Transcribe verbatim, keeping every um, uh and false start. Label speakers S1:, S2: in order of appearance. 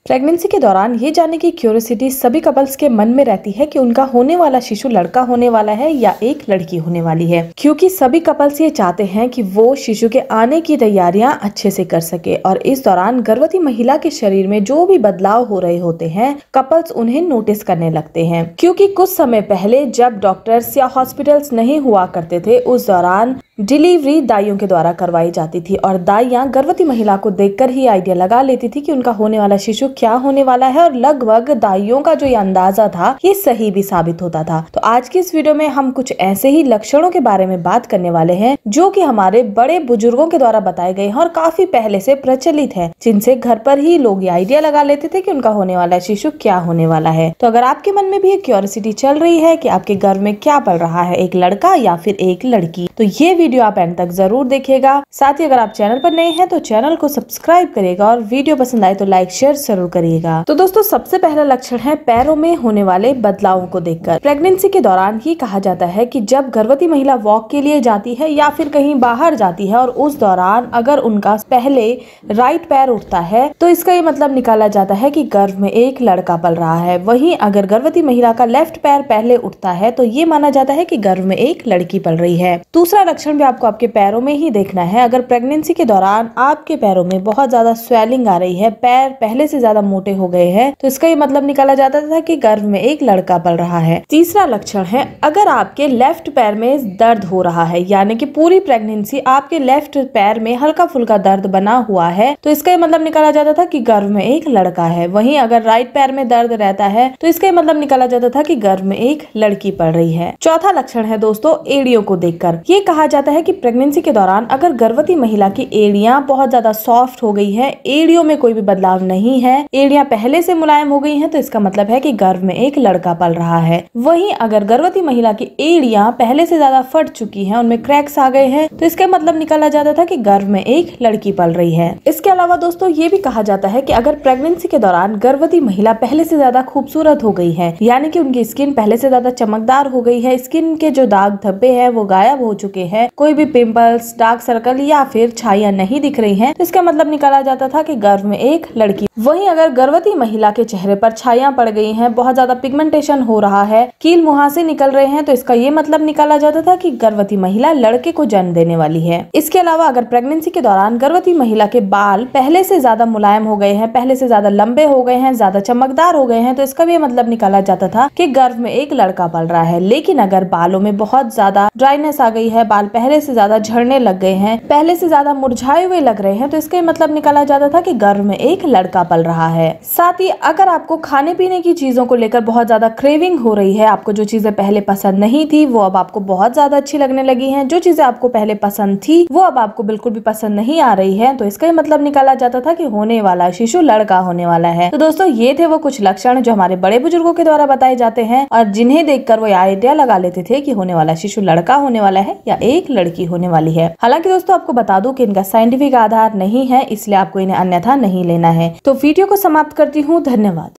S1: Pregnancy के दौरान ये जानने की क्यूरियोसिटी सभी कपल्स के मन में रहती है कि उनका होने वाला शिशु लड़का होने वाला है या एक लड़की होने वाली है, क्योंकि सभी कपल्स ये चाहते हैं कि वो शिशु के आने की तैयारियां अच्छे से कर सके। और इस दौरान गर्भवती महिला के शरीर में जो भी बदलाव हो रहे होते हैं, कपल्स उन्हें नोटिस करने लगते हैं, क्योंकि कुछ समय पहले जब डॉक्टर्स या हॉस्पिटल्स नहीं हुआ करते थे, उस दौरान डिलीवरी दाइयों के द्वारा करवाई जाती थी और दाइयां गर्भवती महिला को देखकर ही आइडिया लगा लेती थी कि उनका होने वाला शिशु क्या होने वाला है। और लगभग दाइयों का जो ये अंदाजा था, ये सही भी साबित होता था। तो आज की इस वीडियो में हम कुछ ऐसे ही लक्षणों के बारे में बात करने वाले हैं जो कि हमारे बड़े बुजुर्गों के द्वारा बताए गए हैं और काफी पहले से प्रचलित है, जिनसे घर पर ही लोग ये आइडिया लगा लेते थे कि उनका होने वाला शिशु क्या होने वाला है। तो अगर आपके मन में भी एक क्यूरियोसिटी चल रही है कि आपके गर्भ में क्या पल रहा है, एक लड़का या फिर एक लड़की, तो ये वीडियो आप एंड तक जरूर देखिएगा। साथ ही अगर आप चैनल पर नए हैं तो चैनल को सब्सक्राइब करिएगा और वीडियो पसंद आए तो लाइक शेयर जरूर करिएगा। तो दोस्तों, सबसे पहला लक्षण है पैरों में होने वाले बदलावों को देखकर। प्रेगनेंसी के दौरान ये कहा जाता है कि जब गर्भवती महिला वॉक के लिए जाती है या फिर कहीं बाहर जाती है और उस दौरान अगर उनका पहले राइट पैर उठता है, तो इसका ये मतलब निकाला जाता है कि गर्भ में एक लड़का पल रहा है। वहीं अगर गर्भवती महिला का लेफ्ट पैर पहले उठता है तो ये माना जाता है कि गर्भ में एक लड़की पल रही है। दूसरा लक्षण भी आपको आपके पैरों में ही देखना है। अगर प्रेगनेंसी के दौरान आपके पैरों में बहुत ज्यादा स्वेलिंग आ रही है, पैर पहले से ज्यादा मोटे हो गए हैं, तो इसका ये मतलब निकाला जाता था कि गर्भ में एक लड़का पल रहा है। तीसरा लक्षण है अगर आपके लेफ्ट पैर में दर्द हो रहा है, यानी कि पूरी प्रेगनेंसी आपके लेफ्ट पैर में हल्का फुल्का दर्द बना हुआ है, तो इसका ये मतलब निकाला जाता था कि गर्भ में एक लड़का है। वहीं अगर राइट पैर में दर्द रहता है तो इसका ये मतलब निकाला जाता था कि गर्भ में एक लड़की पल रही है। चौथा लक्षण है दोस्तों एड़ियों को देखकर। ये कहा जाता है कि प्रेगनेंसी के दौरान अगर गर्भवती महिला की एड़ियां बहुत ज्यादा सॉफ्ट हो गई है, एड़ियों में कोई भी बदलाव नहीं है, एड़ियां पहले से मुलायम हो गई हैं, तो इसका मतलब है कि गर्भ में एक लड़का पल रहा है। वहीं अगर गर्भवती महिला की एड़ियां पहले से ज्यादा फट चुकी हैं, उनमें क्रैक्स आ गए हैं, तो इसका मतलब निकाला जाता था कि गर्भ में एक लड़की पल रही है। इसके अलावा दोस्तों ये भी कहा जाता है कि अगर प्रेगनेंसी के दौरान गर्भवती महिला पहले से ज्यादा खूबसूरत हो गई है, यानी कि उनकी स्किन पहले से ज्यादा चमकदार हो गई है, स्किन के जो दाग धब्बे हैं वो गायब हो चुके हैं, कोई भी पिंपल्स, डार्क सर्कल या फिर छाइयां नहीं दिख रही हैं, तो इसका मतलब निकाला जाता था कि गर्भ में एक लड़की। वहीं अगर गर्भवती महिला के चेहरे पर छाइयां पड़ गई हैं, बहुत ज्यादा पिगमेंटेशन हो रहा है, कील मुहासे निकल रहे हैं, तो इसका ये मतलब निकाला जाता था कि गर्भवती महिला लड़के को जन्म देने वाली है। इसके अलावा अगर प्रेगनेंसी के दौरान गर्भवती महिला के बाल पहले से ज्यादा मुलायम हो गए हैं, पहले से ज्यादा लंबे हो गए हैं, ज्यादा चमकदार हो गए हैं, तो इसका भी मतलब निकाला जाता था कि गर्भ में एक लड़का पल रहा है। लेकिन अगर बालों में बहुत ज्यादा ड्राइनेस आ गई है, बाल पहले से ज्यादा झड़ने लग गए हैं, पहले से ज्यादा मुरझाए हुए लग रहे हैं, तो इसका मतलब निकाला जाता था कि गर्भ में एक लड़का पल रहा है। साथ ही अगर आपको खाने पीने की चीजों को लेकर बहुत ज्यादा क्रेविंग हो रही है, आपको जो चीजें पहले पसंद नहीं थी वो अब आपको बहुत ज्यादा अच्छी लगने लगी हैं, जो चीजें आपको पहले पसंद थी वो अब आपको बिल्कुल भी पसंद नहीं आ रही है, तो इसका मतलब निकाला जाता था कि होने वाला शिशु लड़का होने वाला है। तो दोस्तों ये थे वो कुछ लक्षण जो हमारे बड़े बुजुर्गों के द्वारा बताए जाते हैं और जिन्हें देखकर वो आइडिया लगा लेते थे कि होने वाला शिशु लड़का होने वाला है या एक लड़की होने वाली है। हालांकि दोस्तों आपको बता दूं कि इनका साइंटिफिक आधार नहीं है, इसलिए आपको इन्हें अन्यथा नहीं लेना है। तो वीडियो को समाप्त करती हूँ। धन्यवाद।